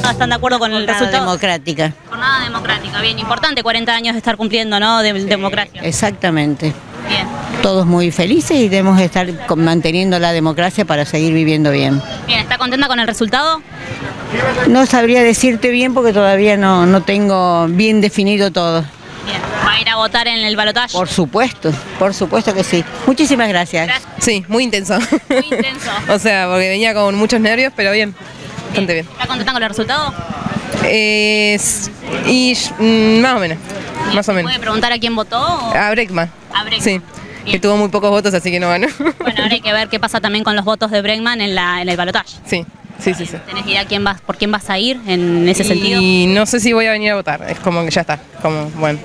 ¿Están de acuerdo con el resultado? Democrática. Jornada democrática, bien, importante, 40 años de estar cumpliendo, ¿no? De democracia. Exactamente. Bien. Todos muy felices y debemos estar manteniendo la democracia para seguir viviendo bien. Bien, ¿está contenta con el resultado? No sabría decirte bien porque todavía no tengo bien definido todo. Bien. ¿Va a ir a votar en el balotaje? Por supuesto que sí. Muchísimas gracias. Sí, muy intenso. Muy intenso. O sea, porque venía con muchos nervios, pero bien, bastante bien. ¿Está contenta con el resultado? Más o menos, más o menos. ¿Puede preguntar a quién votó? A Bregman. A Bregman. Sí, Bien. que tuvo muy pocos votos, así que no ganó. Bueno, ahora hay que ver qué pasa también con los votos de Bregman en el balotaje. Sí. ¿Tenés idea por quién vas a ir en ese sentido? Y no sé si voy a venir a votar, es como que ya está, como bueno.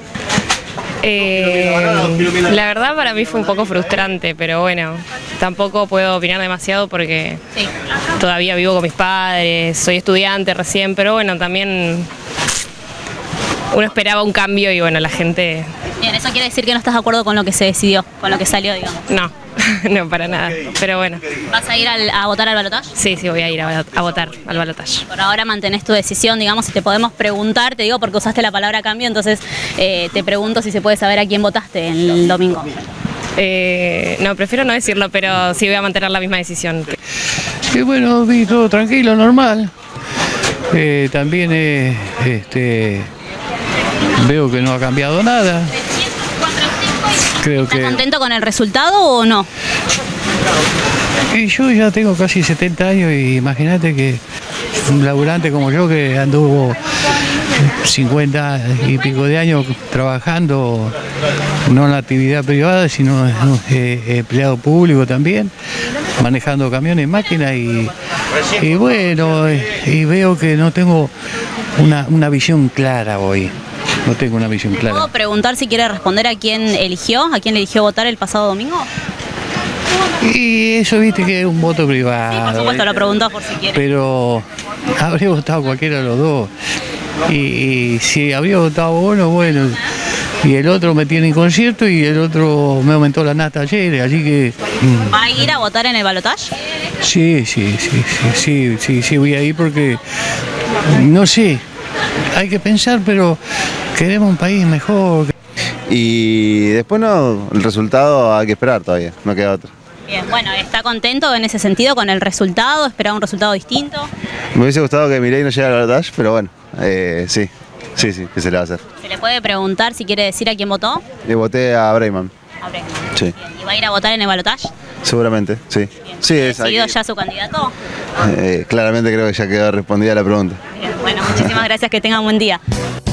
La verdad para mí fue un poco frustrante, pero bueno, tampoco puedo opinar demasiado porque Sí. todavía vivo con mis padres, soy estudiante recién, pero bueno, también uno esperaba un cambio y bueno, la gente Bien, eso quiere decir que no estás de acuerdo con lo que se decidió, con lo que salió, digamos. no, no para nada, pero bueno, ¿Vas a ir a votar al balotaje? sí, voy a ir a votar al balotaje. Por ahora mantenés tu decisión, digamos, si te podemos preguntar, te digo porque usaste la palabra cambio, entonces te pregunto si se puede saber a quién votaste el domingo. No, prefiero no decirlo, pero sí voy a mantener la misma decisión. Y bueno, vi todo tranquilo, normal. También veo que no ha cambiado nada. Creo ¿Estás que... contento con el resultado o no? Y yo ya tengo casi 70 años y imagínate que un laburante como yo que anduvo 50 y pico de años trabajando, no en la actividad privada, sino empleado público también, manejando camiones y máquinas y bueno, y veo que no tengo una visión clara hoy. No tengo una visión clara. ¿Puedo preguntar si quiere responder a quién le eligió votar el pasado domingo? Y eso viste que es un voto privado. Sí, por supuesto, lo preguntó por si quiere. Pero habría votado cualquiera de los dos. Y si habría votado uno, bueno. Y el otro me tiene inconscierto y el otro me aumentó la nata ayer, así que... ¿Va a ir a votar en el balotaje? Sí, voy a ir porque, no sé, hay que pensar, pero queremos un país mejor. Y después no, el resultado hay que esperar todavía, no queda otro. Bien, bueno, ¿está contento en ese sentido con el resultado? ¿Esperaba un resultado distinto? Me hubiese gustado que Milei no llegara al balotaje, pero bueno, sí, que se le va a hacer. ¿Se le puede preguntar si quiere decir a quién votó? Le voté a Bregman, A Bregman. sí, Bien. ¿Y va a ir a votar en el balotaje? seguramente, sí. Bien. Sí, ¿Ha es decidido ya su candidato? claramente creo que ya quedó respondida la pregunta. Bien, bueno, muchísimas gracias, que tengan buen día.